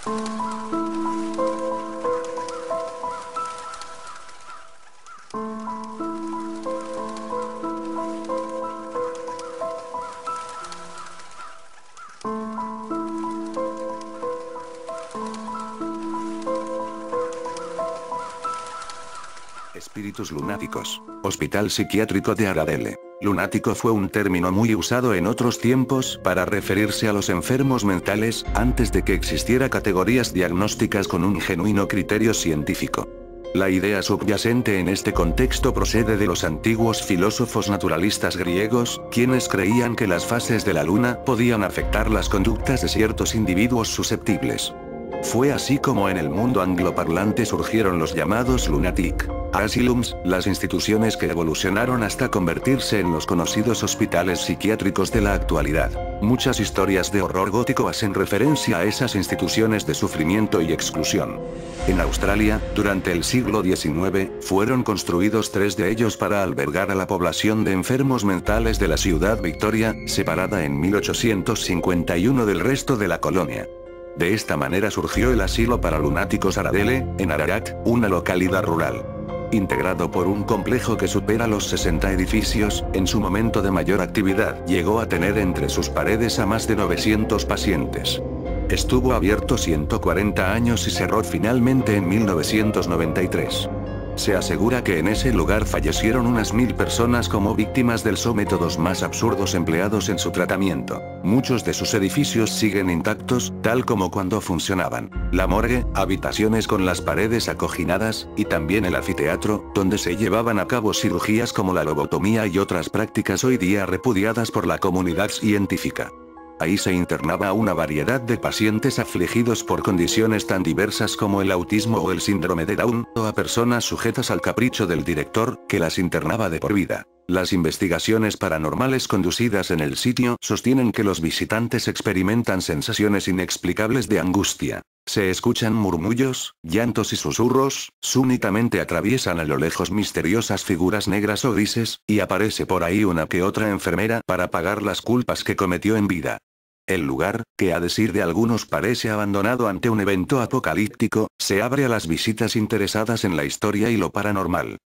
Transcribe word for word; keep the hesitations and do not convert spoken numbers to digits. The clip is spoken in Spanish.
Espíritus lunáticos. Hospital Psiquiátrico de Aradele. Lunático fue un término muy usado en otros tiempos para referirse a los enfermos mentales, antes de que existiera categorías diagnósticas con un genuino criterio científico. La idea subyacente en este contexto procede de los antiguos filósofos naturalistas griegos, quienes creían que las fases de la luna podían afectar las conductas de ciertos individuos susceptibles. Fue así como en el mundo angloparlante surgieron los llamados lunatic asylums, las instituciones que evolucionaron hasta convertirse en los conocidos hospitales psiquiátricos de la actualidad. Muchas historias de horror gótico hacen referencia a esas instituciones de sufrimiento y exclusión. En Australia, durante el siglo diecinueve, fueron construidos tres de ellos para albergar a la población de enfermos mentales de la ciudad Victoria, separada en mil ochocientos cincuenta y uno del resto de la colonia. De esta manera surgió el asilo para lunáticos Aradele, en Ararat, una localidad rural. Integrado por un complejo que supera los sesenta edificios, en su momento de mayor actividad llegó a tener entre sus paredes a más de novecientos pacientes. Estuvo abierto ciento cuarenta años y cerró finalmente en mil novecientos noventa y tres. Se asegura que en ese lugar fallecieron unas mil personas como víctimas de los métodos más absurdos empleados en su tratamiento. Muchos de sus edificios siguen intactos, tal como cuando funcionaban. La morgue, habitaciones con las paredes acoginadas, y también el anfiteatro, donde se llevaban a cabo cirugías como la lobotomía y otras prácticas hoy día repudiadas por la comunidad científica. Ahí se internaba a una variedad de pacientes afligidos por condiciones tan diversas como el autismo o el síndrome de Down, o a personas sujetas al capricho del director, que las internaba de por vida. Las investigaciones paranormales conducidas en el sitio sostienen que los visitantes experimentan sensaciones inexplicables de angustia. Se escuchan murmullos, llantos y susurros, súbitamente atraviesan a lo lejos misteriosas figuras negras o grises, y aparece por ahí una que otra enfermera para pagar las culpas que cometió en vida. El lugar, que a decir de algunos parece abandonado ante un evento apocalíptico, se abre a las visitas interesadas en la historia y lo paranormal.